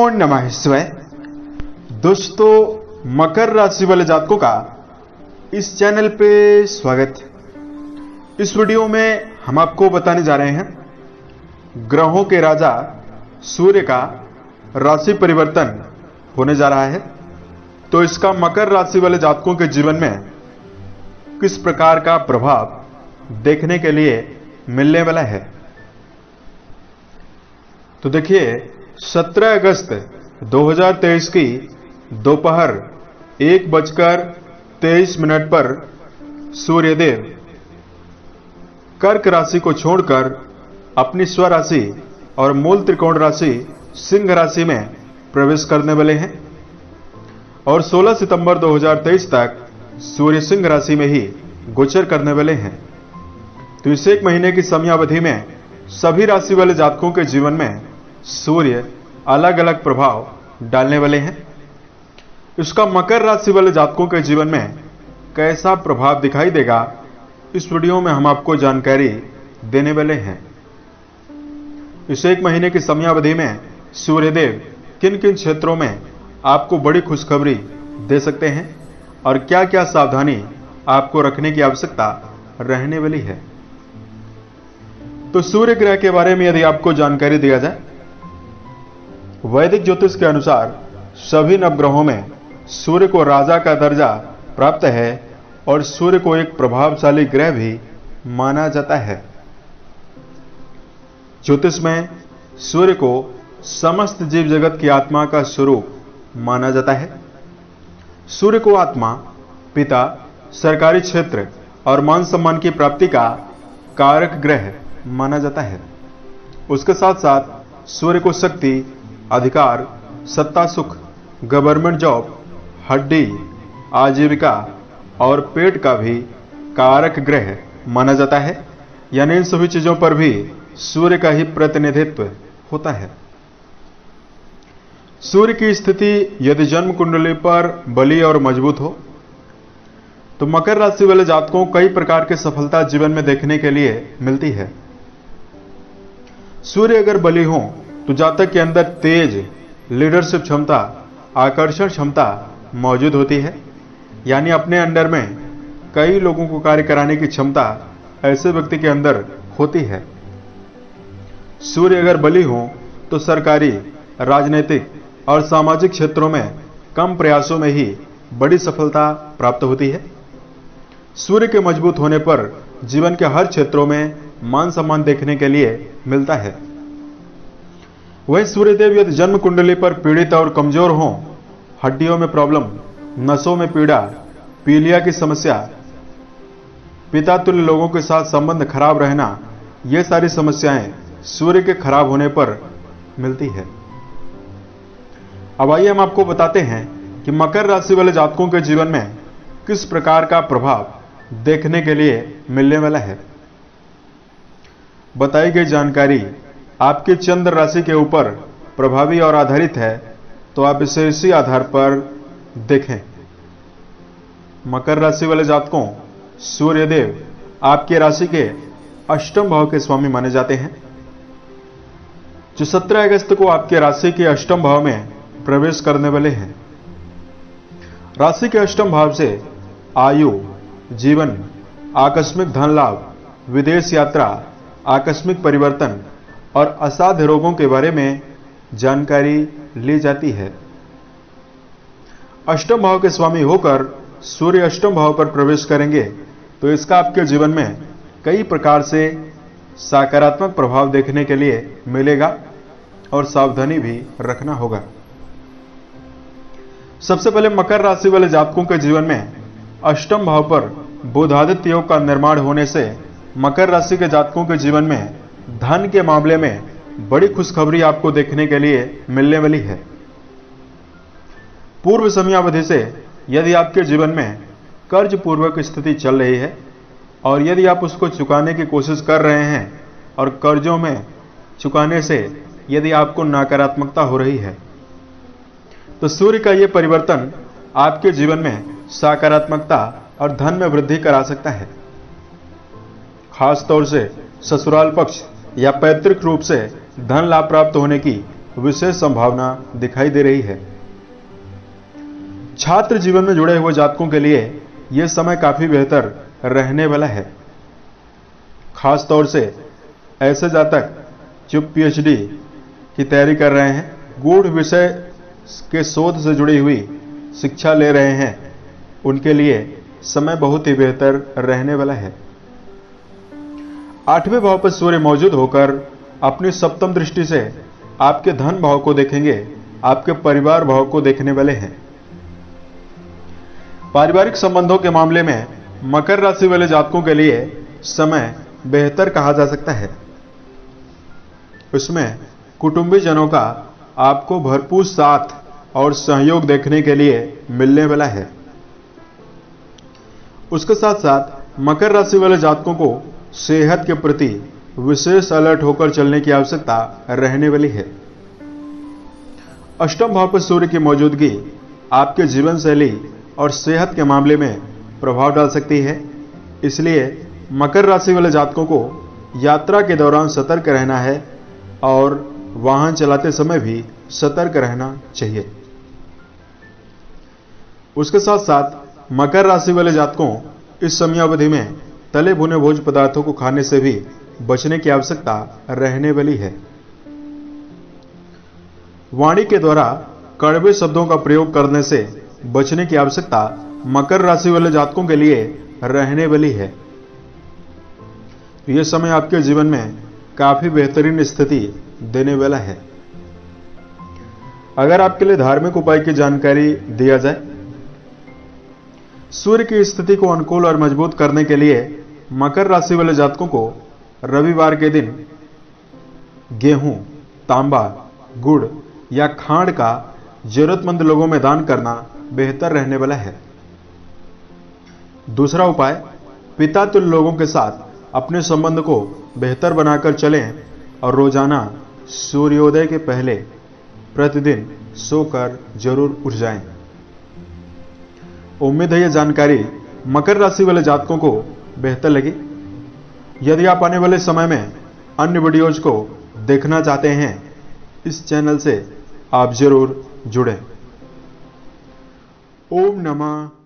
नमः शिवाय। दोस्तों, मकर राशि वाले जातकों का इस चैनल पे स्वागत। इस वीडियो में हम आपको बताने जा रहे हैं ग्रहों के राजा सूर्य का राशि परिवर्तन होने जा रहा है, तो इसका मकर राशि वाले जातकों के जीवन में किस प्रकार का प्रभाव देखने के लिए मिलने वाला है। तो देखिए, 17 अगस्त 2023 की दोपहर 1:23 पर सूर्यदेव कर्क राशि को छोड़कर अपनी स्वराशि और मूल त्रिकोण राशि सिंह राशि में प्रवेश करने वाले हैं और 16 सितंबर 2023 तक सूर्य सिंह राशि में ही गोचर करने वाले हैं। तो इस एक महीने की समयावधि में सभी राशि वाले जातकों के जीवन में सूर्य अलग अलग प्रभाव डालने वाले हैं। इसका मकर राशि वाले जातकों के जीवन में कैसा प्रभाव दिखाई देगा, इस वीडियो में हम आपको जानकारी देने वाले हैं। इस एक महीने की समयावधि में सूर्यदेव किन किन क्षेत्रों में आपको बड़ी खुशखबरी दे सकते हैं और क्या क्या सावधानी आपको रखने की आवश्यकता रहने वाली है। तो सूर्य ग्रह के बारे में यदि आपको जानकारी दिया जाए, वैदिक ज्योतिष के अनुसार सभी नवग्रहों में सूर्य को राजा का दर्जा प्राप्त है और सूर्य को एक प्रभावशाली ग्रह भी माना जाता है। ज्योतिष में सूर्य को समस्त जीव जगत की आत्मा का स्वरूप माना जाता है। सूर्य को आत्मा, पिता, सरकारी क्षेत्र और मान सम्मान की प्राप्ति का कारक ग्रह माना जाता है। उसके साथ साथ सूर्य को शक्ति, अधिकार, सत्ता, सुख, गवर्नमेंट जॉब, हड्डी, आजीविका और पेट का भी कारक ग्रह माना जाता है। यानी इन सभी चीजों पर भी सूर्य का ही प्रतिनिधित्व होता है। सूर्य की स्थिति यदि जन्म कुंडली पर बली और मजबूत हो तो मकर राशि वाले जातकों कई प्रकार की सफलता जीवन में देखने के लिए मिलती है। सूर्य अगर बली हो तो जातक के अंदर तेज, लीडरशिप क्षमता, आकर्षण क्षमता मौजूद होती है। यानी अपने अंडर में कई लोगों को कार्य कराने की क्षमता ऐसे व्यक्ति के अंदर होती है। सूर्य अगर बली हो तो सरकारी, राजनीतिक और सामाजिक क्षेत्रों में कम प्रयासों में ही बड़ी सफलता प्राप्त होती है। सूर्य के मजबूत होने पर जीवन के हर क्षेत्रों में मान सम्मान देखने के लिए मिलता है। वही सूर्यदेव यदि जन्म कुंडली पर पीड़ित और कमजोर हों, हड्डियों में प्रॉब्लम, नसों में पीड़ा, पीलिया की समस्या, पिता तुल्य लोगों के साथ संबंध खराब रहना, ये सारी समस्याएं सूर्य के खराब होने पर मिलती है। अब आइए हम आपको बताते हैं कि मकर राशि वाले जातकों के जीवन में किस प्रकार का प्रभाव देखने के लिए मिलने वाला है। बताई गई जानकारी आपकी चंद्र राशि के ऊपर प्रभावी और आधारित है, तो आप इसे इसी आधार पर देखें। मकर राशि वाले जातकों, सूर्यदेव आपकी राशि के अष्टम भाव के स्वामी माने जाते हैं, जो 17 अगस्त को आपके राशि के अष्टम भाव में प्रवेश करने वाले हैं। राशि के अष्टम भाव से आयु, जीवन, आकस्मिक धन लाभ, विदेश यात्रा, आकस्मिक परिवर्तन और असाध्य रोगों के बारे में जानकारी ली जाती है। अष्टम भाव के स्वामी होकर सूर्य अष्टम भाव पर प्रवेश करेंगे तो इसका आपके जीवन में कई प्रकार से सकारात्मक प्रभाव देखने के लिए मिलेगा और सावधानी भी रखना होगा। सबसे पहले मकर राशि वाले जातकों के जीवन में अष्टम भाव पर बुधादित्य योग का निर्माण होने से मकर राशि के जातकों के जीवन में धन के मामले में बड़ी खुशखबरी आपको देखने के लिए मिलने वाली है। पूर्व समयावधि से यदि आपके जीवन में कर्ज पूर्वक स्थिति चल रही है और यदि आप उसको चुकाने की कोशिश कर रहे हैं और कर्जों में चुकाने से यदि आपको नकारात्मकता हो रही है, तो सूर्य का यह परिवर्तन आपके जीवन में सकारात्मकता और धन में वृद्धि करा सकता है। खास तौर से ससुराल पक्ष या पैतृक रूप से धन लाभ प्राप्त होने की विशेष संभावना दिखाई दे रही है। छात्र जीवन में जुड़े हुए जातकों के लिए यह समय काफी बेहतर रहने वाला है। खास तौर से ऐसे जातक जो पीएचडी की तैयारी कर रहे हैं, गूढ़ विषय के शोध से जुड़ी हुई शिक्षा ले रहे हैं, उनके लिए समय बहुत ही बेहतर रहने वाला है। 8वें भाव पर सूर्य मौजूद होकर अपनी सप्तम दृष्टि से आपके धन भाव को देखेंगे, आपके परिवार भाव को देखने वाले हैं। पारिवारिक संबंधों के मामले में मकर राशि वाले जातकों के लिए समय बेहतर कहा जा सकता है। उसमें कुटुंबी जनों का आपको भरपूर साथ और सहयोग देखने के लिए मिलने वाला है। उसके साथ साथ मकर राशि वाले जातकों को सेहत के प्रति विशेष अलर्ट होकर चलने की आवश्यकता रहने वाली है। अष्टम भाव पर सूर्य की मौजूदगी आपके जीवन शैली और सेहत के मामले में प्रभाव डाल सकती है। इसलिए मकर राशि वाले जातकों को यात्रा के दौरान सतर्क रहना है और वाहन चलाते समय भी सतर्क रहना चाहिए। उसके साथ साथ मकर राशि वाले जातकों इस समयावधि में तले भुने भोज्य पदार्थों को खाने से भी बचने की आवश्यकता रहने वाली है। वाणी के द्वारा कड़वे शब्दों का प्रयोग करने से बचने की आवश्यकता मकर राशि वाले जातकों के लिए रहने वाली है। यह समय आपके जीवन में काफी बेहतरीन स्थिति देने वाला है। अगर आपके लिए धार्मिक उपाय की जानकारी दिया जाए, सूर्य की स्थिति को अनुकूल और मजबूत करने के लिए मकर राशि वाले जातकों को रविवार के दिन गेहूं, तांबा, गुड़ या खांड का जरूरतमंद लोगों में दान करना बेहतर रहने वाला है। दूसरा उपाय, पिता तुल्य लोगों के साथ अपने संबंध को बेहतर बनाकर चलें और रोजाना सूर्योदय के पहले प्रतिदिन सोकर जरूर उठ जाएं। उम्मीद है यह जानकारी मकर राशि वाले जातकों को बेहतर लगी। यदि आप आने वाले समय में अन्य वीडियोज को देखना चाहते हैं, इस चैनल से आप जरूर जुड़ें। ओम नमः